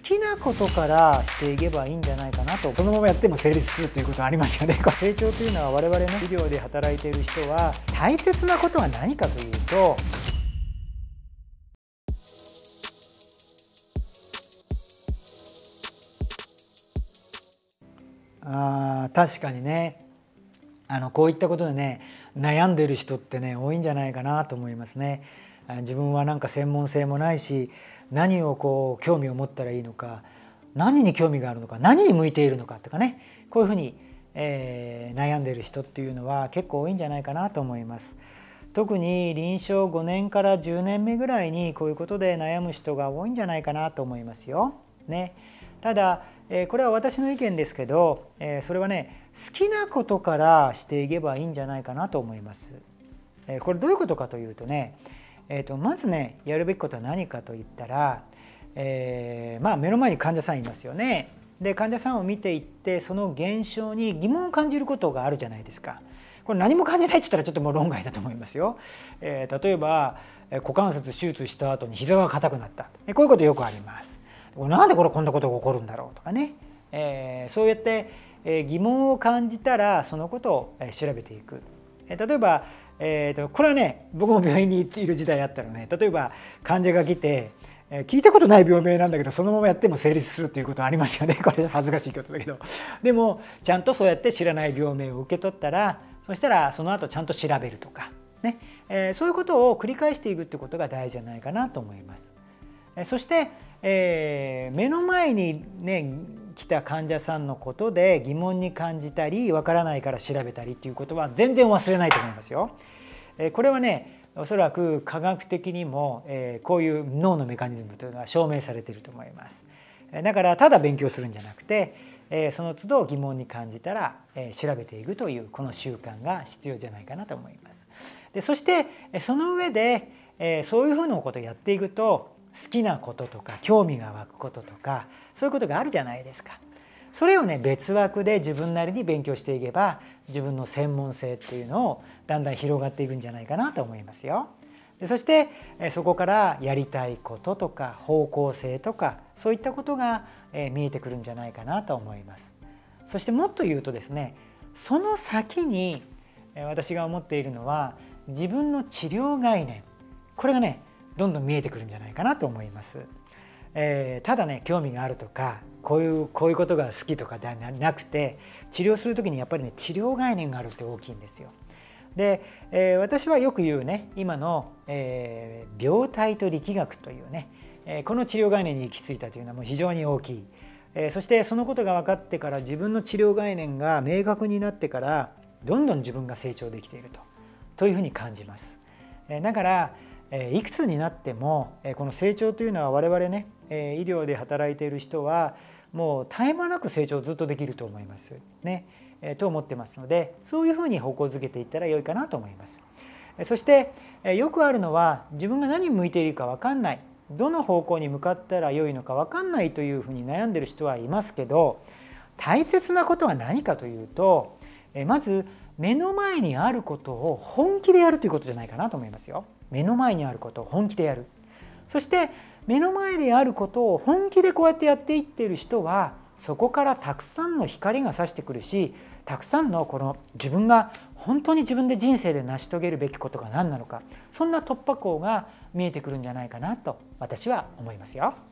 きなことからしていけばいいんじゃないかなと、そのままやっても成立するということはありますよね。成長というのは我々の医療で働いている人は大切なことは何かというと、確かにね、こういったことでね悩んでいる人ってね多いんじゃないかなと思いますね。自分はなんか専門性もないし、何を興味を持ったらいいのか、何に興味があるのか、何に向いているのかとかね、こういうふうに、悩んでいる人っていうのは結構多いんじゃないかなと思います。特に臨床5年から10年目ぐらいにこういうことで悩む人が多いんじゃないかなと思いますよ。ね、ただ、これは私の意見ですけど、それはね好きなことからしていけばいいんじゃないかなと思います。これどういうことかというとね、まずねやるべきことは何かといったら、目の前に患者さんいますよね。で患者さんを見ていってその現象に疑問を感じることがあるじゃないですか。これ何も感じないって言ったらちょっともう論外だと思いますよ。例えば股関節手術した後に膝が硬くなった、こういうことよくあります。なんでこんなことが起こるんだろうとかね、そうやって疑問を感じたらそのことを調べていく。例えば、これはね僕も病院にいる時代あったらね、例えば患者が来て聞いたことない病名なんだけどそのままやっても成立するということはありますよね。これ恥ずかしいことだけど、でもちゃんとそうやって知らない病名を受け取ったら、そしたらその後ちゃんと調べるとかね、そういうことを繰り返していくってことが大事じゃないかなと思います。そして、目の前にね来た患者さんのことで疑問に感じたりわからないから調べたりっていうことは全然忘れないと思いますよ。これはねおそらく科学的にもこういう脳のメカニズムというのは証明されていると思います。だからただ勉強するんじゃなくて、その都度疑問に感じたら調べていくというこの習慣が必要じゃないかなと思います。でそしてその上でそういうふうなことをやっていくと好きなこととか興味が湧くこととかそういうことがあるじゃないですか。それをね別枠で自分なりに勉強していけば自分の専門性っていうのをだんだん広がっていくんじゃないかなと思いますよ。でそしてそこからやりたいこととか方向性とかそういったことが見えてくるんじゃないかなと思います。そしてもっと言うとですね、その先に私が思っているのは自分の治療概念、これがねどんどん見えてくるんじゃないかなと思います。ただね興味があるとかこういうことが好きとかではなくて、治療する時にやっぱりね治療概念があるって大きいんですよ。で、私はよく言うね今の、病態と力学というね、この治療概念に行き着いたというのはもう非常に大きい。そしてそのことが分かってから自分の治療概念が明確になってからどんどん自分が成長できているというふうに感じます。だからいくつになってもこの成長というのは我々ね医療で働いている人はもう絶え間なく成長をずっとできると思いますね、と思ってますので、そういうふうに方向づけていったら良いかなと思います。そしてよくあるのは自分が何に向いているか分かんない、どの方向に向かったら良いのか分かんないというふうに悩んでいる人はいますけど、大切なことは何かというとまず目の前にあることを本気でやるということじゃないかなと思いますよ。目の前にあることを本気でやる。そして目の前であることを本気でこうやってやっていっている人はそこからたくさんの光が差してくるし、たくさんのこの自分が本当に自分で人生で成し遂げるべきことが何なのか、そんな突破口が見えてくるんじゃないかなと私は思いますよ。